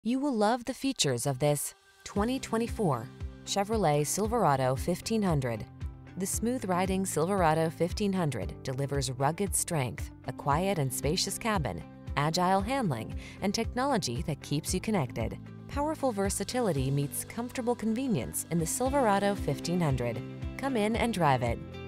You will love the features of this 2024 Chevrolet Silverado 1500. The smooth-riding Silverado 1500 delivers rugged strength, a quiet and spacious cabin, agile handling, and technology that keeps you connected. Powerful versatility meets comfortable convenience in the Silverado 1500. Come in and drive it.